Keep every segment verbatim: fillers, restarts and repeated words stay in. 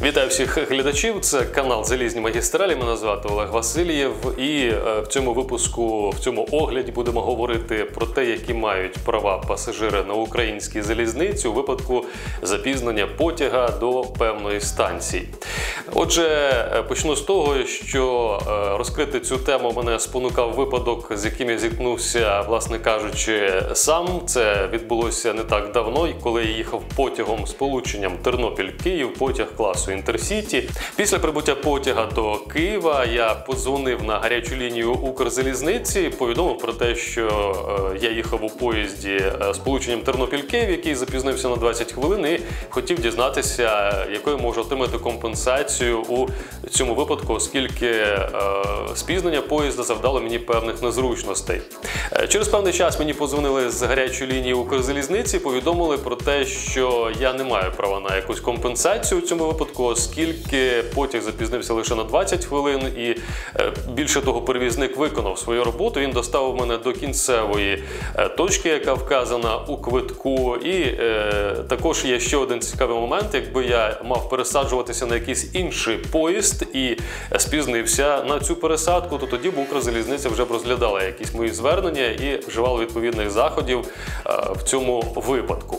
Вітаю всіх глядачів, це канал «Залізні магістралі», мене звати Олег Васильєв. І в цьому випуску, в цьому огляді будемо говорити про те, які мають права пасажири на українській залізниці у випадку запізнення потяга до певної станції. Отже, почну з того, що розкрити цю тему мене спонукав випадок, з яким я зіткнувся, власне кажучи, сам. Це відбулося не так давно, коли я їхав потягом з полученням Тернопіль-Київ, потяг класу Інтерсіті. Після прибуття потяга до Києва я подзвонив на гарячу лінію Укрзалізниці, повідомив про те, що е, я їхав у поїзді з полученням Тернопіль-Київ, який запізнився на двадцять хвилин, і хотів дізнатися, якою можу отримати компенсацію у цьому випадку, оскільки е, спізнення поїзда завдало мені певних незручностей. Е, через певний час мені подзвонили з гарячої лінії Укрзалізниці, повідомили про те, що я не маю права на якусь компенсацію у цьому випадку, оскільки потяг запізнився лише на двадцять хвилин і більше того, перевізник виконав свою роботу, він доставив мене до кінцевої точки, яка вказана у квитку. І е, також є ще один цікавий момент, якби я мав пересаджуватися на якийсь інший поїзд і спізнився на цю пересадку, то тоді б Укрзалізниця вже б розглядала якісь мої звернення і вживала відповідних заходів е, в цьому випадку.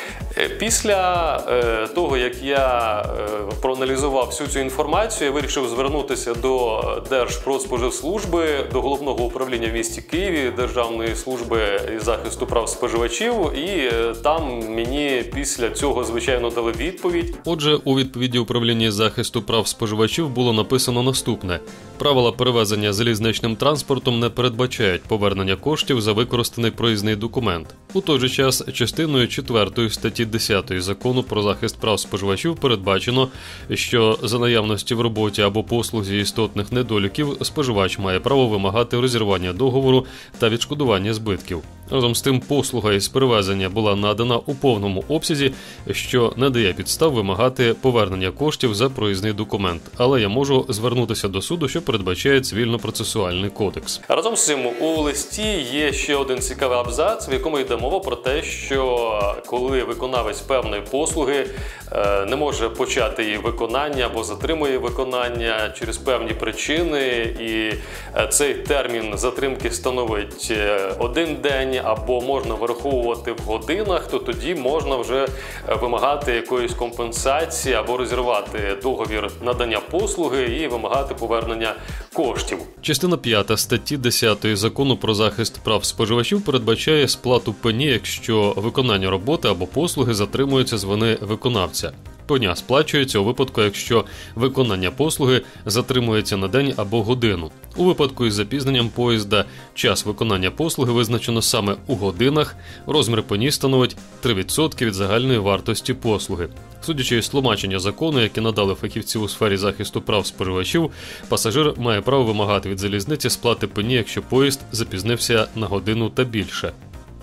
Після е, того, як я е, проаналізував всю цю інформацію, я вирішив звернутися до Держпродспоживслужби, до Головного управління в місті Києві, Державної служби із захисту прав споживачів, і е, там мені після цього, звичайно, дали відповідь. Отже, у відповіді управління захисту прав споживачів було написано наступне. Правила перевезення залізничним транспортом не передбачають повернення коштів за використаний проїзний документ. У той же час частиною четвертої статті десятої Закону про захист прав споживачів передбачено, що за наявності в роботі або послузі істотних недоліків споживач має право вимагати розірвання договору та відшкодування збитків. Разом з тим, послуга із перевезення була надана у повному обсязі, що не дає підстав вимагати повернення коштів за проїзний документ. Але я можу звернутися до суду, що передбачає цивільно-процесуальний кодекс. Разом з цим у листі є ще один цікавий абзац, в якому йде мова про те, що коли виконавець певної послуги е, не може почати її виконання або затримує виконання через певні причини, і цей термін затримки становить один день, або можна вираховувати в годинах, то тоді можна вже вимагати якоїсь компенсації або розірвати договір надання послуги і вимагати повернення коштів. Частина п'ята статті десятої Закону про захист прав споживачів передбачає сплату пені, якщо виконання роботи або послуги затримується з вини виконавця. Пеня сплачується у випадку, якщо виконання послуги затримується на день або годину. У випадку із запізненням поїзда час виконання послуги визначено саме у годинах, розмір пені становить три відсотки від загальної вартості послуги. Судячи із тлумачення закону, яке надали фахівці у сфері захисту прав споживачів, пасажир має право вимагати від залізниці сплати пені, якщо поїзд запізнився на годину та більше.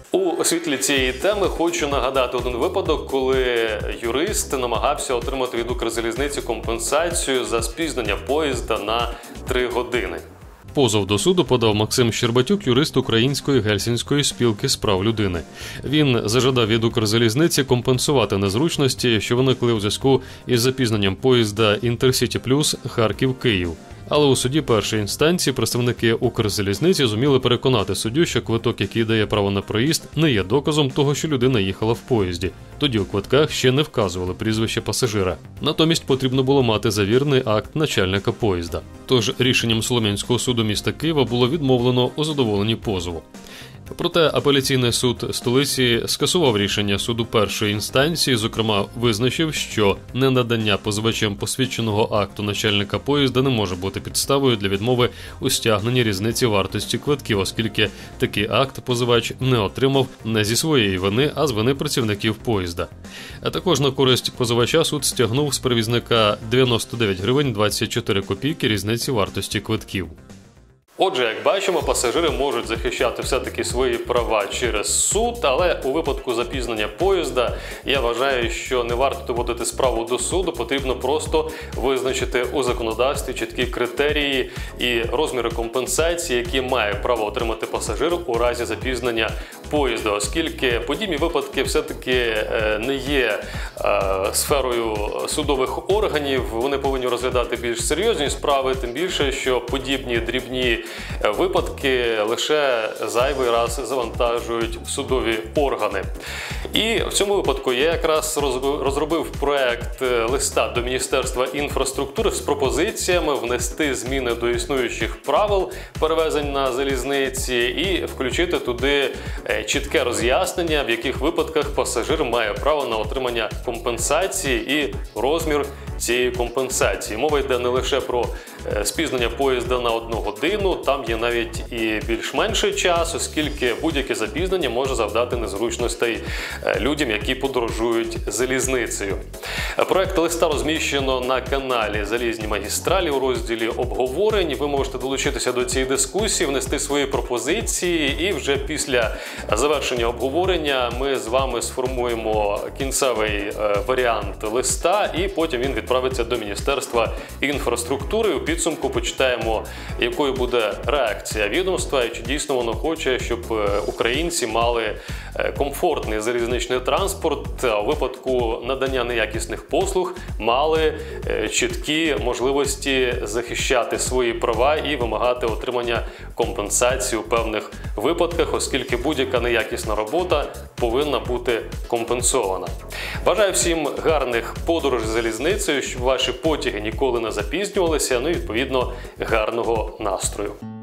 У світлі цієї теми хочу нагадати один випадок, коли юрист намагався отримати від Укрзалізниці компенсацію за спізнення поїзда на три години. Позов до суду подав Максим Щербатюк, юрист Української Гельсінської спілки з прав людини. Він зажадав від Укрзалізниці компенсувати незручності, що виникли у зв'язку із запізненням поїзда Інтерсіті Плюс Харків-Київ. Але у суді першої інстанції представники Укрзалізниці зуміли переконати суддю, що квиток, який дає право на проїзд, не є доказом того, що людина їхала в поїзді. Тоді у квитках ще не вказували прізвище пасажира. Натомість потрібно було мати завірений акт начальника поїзда. Тож рішенням Солом'янського суду міста Києва було відмовлено у задоволенні позову. Проте апеляційний суд столиці скасував рішення суду першої інстанції, зокрема визначив, що ненадання позивачем посвідченого акту начальника поїзда не може бути підставою для відмови у стягненні різниці вартості квитків, оскільки такий акт позивач не отримав не зі своєї вини, а з вини працівників поїзда. А також на користь позивача суд стягнув з перевізника дев'яносто дев'ять гривень двадцять чотири копійки різниці вартості квитків. Отже, як бачимо, пасажири можуть захищати все-таки свої права через суд, але у випадку запізнення поїзда я вважаю, що не варто доводити справу до суду, потрібно просто визначити у законодавстві чіткі критерії і розміри компенсації, які має право отримати пасажир у разі запізнення поїзда, оскільки подібні випадки все-таки не є сферою судових органів, вони повинні розглядати більш серйозні справи, тим більше, що подібні дрібні випадки лише зайвий раз завантажують судові органи. І в цьому випадку я якраз розробив проект листа до Міністерства інфраструктури з пропозиціями внести зміни до існуючих правил перевезень на залізниці і включити туди чітке роз'яснення, в яких випадках пасажир має право на отримання компенсації і розмір цієї компенсації. Мова йде не лише про спізнення поїзда на одну годину, там є навіть і більш менший час, оскільки будь-яке запізнення може завдати незручностей людям, які подорожують залізницею. Проект листа розміщено на каналі «Залізні магістралі» у розділі «Обговорень». Ви можете долучитися до цієї дискусії, внести свої пропозиції, і вже після завершення обговорення ми з вами сформуємо кінцевий варіант листа, і потім він відправиться до Міністерства інфраструктури. У підсумку почитаємо, якою буде реакція відомства і чи дійсно воно хоче, щоб українці мали комфортний залізничний транспорт, а у випадку надання неякісних послуг мали чіткі можливості захищати свої права і вимагати отримання компенсації у певних випадках, оскільки будь-яка неякісна робота повинна бути компенсована. Бажаю всім гарних подорожей залізницею, щоб ваші потяги ніколи не запізнювалися, ну і відповідно гарного настрою.